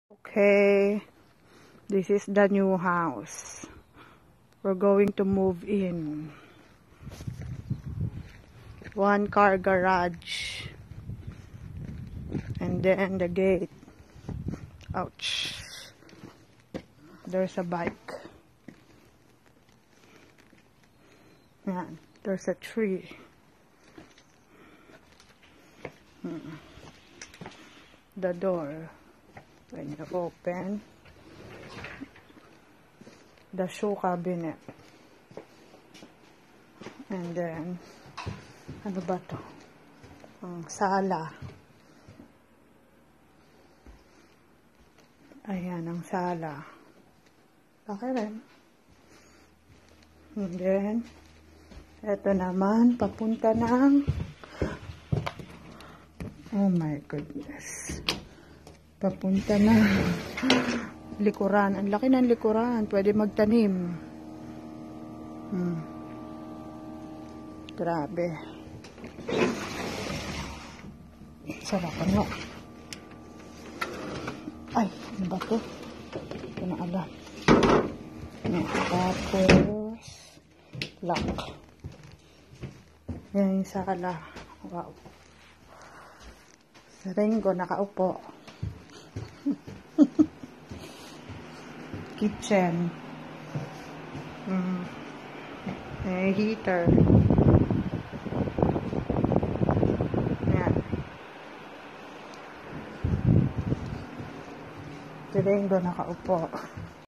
Okay, this is the new house. We're going to move in. 1-car garage. And then the gate. Ouch. There's a bike. Yan. There's a tree. The door. When you open, the shoe cabinet. And then, ano ba to? Ang sala. Ayan, ang sala. Okay rin. And then, eto naman, papunta ng, oh my goodness. Papunta na likuran. Ang laki ng likuran. Pwede magtanim. Grabe. Sarap ano. Ay, ano ba ito? Ito na alam. Tapos lock. Yan yung sala. Wow. Sa Ringo nakaupo. Kitchen. Heater. Yan. Sa Ringo nakaupo.